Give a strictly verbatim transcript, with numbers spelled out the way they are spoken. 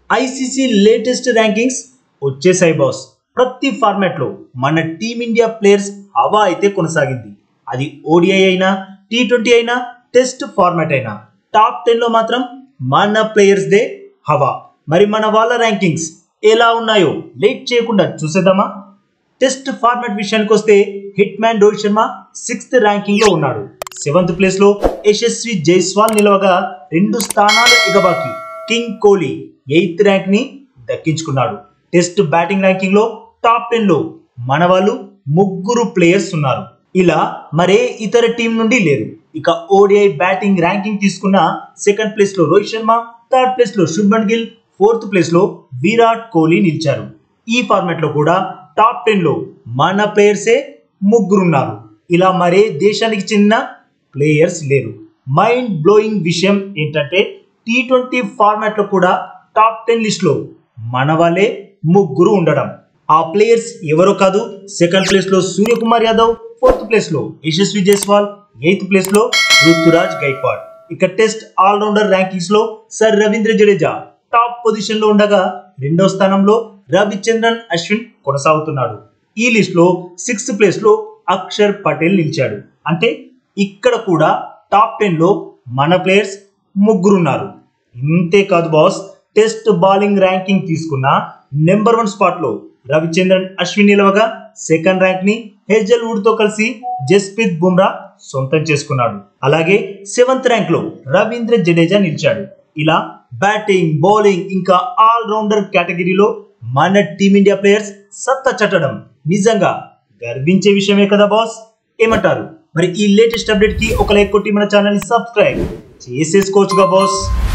ICC latest rankings వచ్చేసాయి boss. ప్రతి ఫార్మాట్లో మన టీమిండియా ప్లేయర్స్ హవా అయితే కొనసాగింది. అది ఓడిఐ అయినా, టీ ట్వంటీ అయినా, టెస్ట్ ఫార్మాట్ అయినా టాప్ టెన్ లో మాత్రం మన ప్లేయర్స్ దే హవా. మరి మన వాళ్ళ ర్యాంకింగ్స్ ఎలా ఉన్నాయో లేట్ చేయకుండా చూసేద్దామా. టెస్ట్ ఫార్మాట్ విషయానికి వస్తే hit man Rohit Sharma sixth ranking లో ఉన్నాడు. సెవెంత్ ప్లేస్ లో యశస్వి జైస్వాల్ నిలవగా రెండు స్థానాలు ఎగబాకి కింగ్ కోహ్లీ ఎయిత్ ర్యాంక్ ని దక్కించుకున్నాడు. టెస్ట్ బ్యాటింగ్ ర్యాంకింగ్ లో టాప్ టెన్ లో మన వాళ్ళు ముగ్గురు ప్లేయర్స్ ఉన్నారు. ఇలా మరే ఇతర టీం నుండి లేరు. ఇక ఓడిఐ బ్యాటింగ్ ర్యాంకింగ్ తీసుకున్న సెకండ్ ప్లేస్ లో రోహిత్ శర్మ, థర్డ్ ప్లేస్ లో శుభ్మన్ గిల్, ఫోర్త్ ప్లేస్ లో విరాట్ కోహ్లీ నిలిచారు. ఈ ఫార్మాట్ లో కూడా టాప్ టెన్ లో మన ప్లేయర్సే ముగ్గురున్నారు. ఇలా మరే దేశానికి చెందిన ప్లేయర్స్ లేరు. మైండ్ బ్లోయింగ్ విషయం ఏంటంటే టీ ట్వంటీ ఫార్మాట్ లో కూడా టాప్ టెన్ లిస్ట్ లో మన వాళ్ళే ముగ్గురు ఉండడం. ఆ ప్లేయర్స్ ఎవరో కాదు, సెకండ్ ప్లేస్ లో సూర్యకుమార్ యాదవ్, ఫోర్త్ ప్లేస్ లో యశస్వి జైస్వాల్, ఎయిత్ ప్లేస్ లో రుతురాజ్ గైక్వాడ్. ఇక టెస్ట్ ఆల్రౌండర్ ర్యాంకింగ్స్ లో Sir Ravindra Jadeja top position లో ఉండగా రెండో స్థానంలో రవిచంద్రన్ అశ్విన్ కొనసాగుతున్నాడు. ఈ లిస్ట్ లో సిక్స్త్ ప్లేస్ లో అక్షర్ పటేల్ నిలిచాడు. అంటే ఇక్కడ కూడా టాప్ టెన్ లో మన ప్లేయర్స్ ముగ్గురున్నారు. ఇంతే కాదు బాస్, టెస్ట్ బౌలింగ్ ర్యాంకింగ్ తీసుకున్న నెంబర్ వన్ స్పాట్ లో రవిచంద్రన్ అశ్విన్ నిలవగా సెకండ్ ర్యాంక్ ని హేజల్వుడ్ తో కలిసి జస్ప్రీత్ బుమ్రా సొంతం చేసుకున్నాడు. అలాగే సెవెంత్ ర్యాంక్ లో రవీంద్ర జడేజా నిలిచాడు. ఇలా బ్యాటింగ్, బౌలింగ్ ఇంకా ఆల్ రౌండర్ కేటగిరీలో మన టీమిండియా ప్లేయర్స్ సత్తా చట్టడం నిజంగా గర్వించే విషయమే కదా బాస్. ఏమంటారు? మరి ఈ లేటెస్ట్ అప్డేట్ కి ఒక లైక్ కొట్టి మన ఛానల్ ని సబ్స్క్రైబ్ చేసేసుకోవచ్చుగా బాస్.